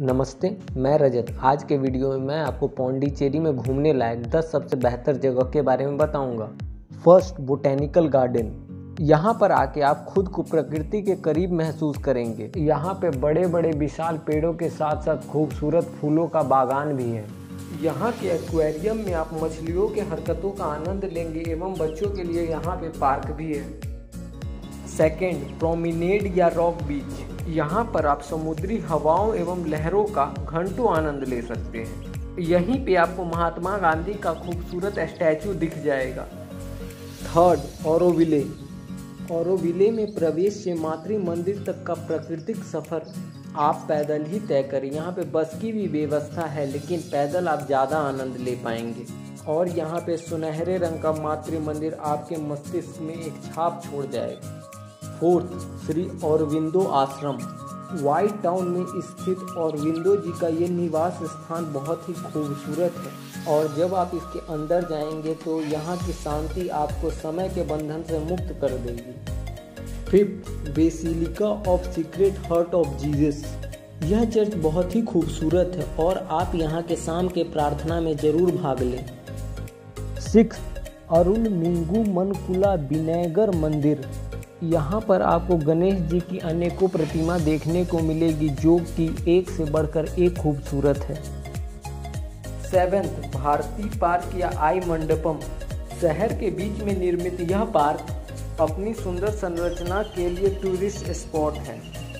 नमस्ते, मैं रजत। आज के वीडियो में मैं आपको पौंडीचेरी में घूमने लायक 10 सबसे बेहतर जगह के बारे में बताऊंगा। First, botanical garden. यहाँ पर आके आप खुद को प्रकृति के करीब महसूस करेंगे। यहाँ पे बड़े बड़े विशाल पेड़ों के साथ साथ खूबसूरत फूलों का बागान भी है। यहाँ के एक्वेरियम में आप मछलियों के हरकतों का आनंद लेंगे एवं बच्चों के लिए यहाँ पे पार्क भी है। सेकेंड, प्रोमेनेड या रॉक बीच। यहाँ पर आप समुद्री हवाओं एवं लहरों का घंटों आनंद ले सकते हैं। यहीं पे आपको महात्मा गांधी का खूबसूरत स्टैचू दिख जाएगा। थर्ड, ऑरोविले। ऑरोविले में प्रवेश से मातृ मंदिर तक का प्राकृतिक सफर आप पैदल ही तय करें। यहाँ पे बस की भी व्यवस्था है, लेकिन पैदल आप ज़्यादा आनंद ले पाएंगे। और यहाँ पे सुनहरे रंग का मातृ मंदिर आपके मस्तिष्क में एक छाप छोड़ जाएगा। फोर्थ, श्री औरबिंदो आश्रम। व्हाइट टाउन में स्थित औरबिंदो जी का ये निवास स्थान बहुत ही खूबसूरत है और जब आप इसके अंदर जाएंगे तो यहाँ की शांति आपको समय के बंधन से मुक्त कर देगी। Fifth, basilica of sacred heart of Jesus. यह चर्च बहुत ही खूबसूरत है और आप यहाँ के शाम के प्रार्थना में जरूर भाग लें। सिक्स्थ, अरुण मिंगू मनकुला विनायगर मंदिर। यहाँ पर आपको गणेश जी की अनेकों प्रतिमा देखने को मिलेगी जो कि एक से बढ़कर एक खूबसूरत है। सेवेंथ, भारती पार्क या आई मंडपम। शहर के बीच में निर्मित यह पार्क अपनी सुंदर संरचना के लिए टूरिस्ट स्पॉट है।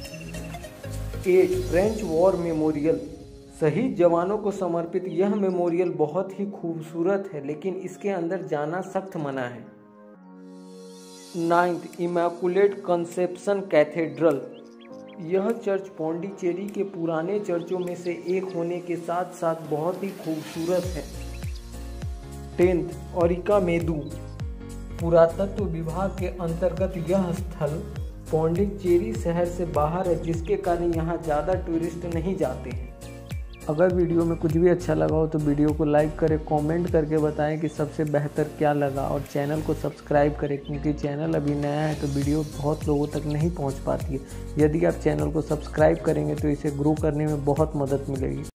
8, फ्रेंच वॉर मेमोरियल। शहीद जवानों को समर्पित यह मेमोरियल बहुत ही खूबसूरत है, लेकिन इसके अंदर जाना सख्त मना है। 9th, Immaculate Conception Cathedral. यह चर्च पौंडीचेरी के पुराने चर्चों में से एक होने के साथ साथ बहुत ही खूबसूरत है। 10th, ओरिका मेदू। पुरातत्व विभाग के अंतर्गत यह स्थल पौंडीचेरी शहर से बाहर है, जिसके कारण यहाँ ज़्यादा टूरिस्ट नहीं जाते हैं। अगर वीडियो में कुछ भी अच्छा लगा हो तो वीडियो को लाइक करें, कमेंट करके बताएं कि सबसे बेहतर क्या लगा और चैनल को सब्सक्राइब करें, क्योंकि चैनल अभी नया है तो वीडियो बहुत लोगों तक नहीं पहुंच पाती है। यदि आप चैनल को सब्सक्राइब करेंगे तो इसे ग्रो करने में बहुत मदद मिलेगी।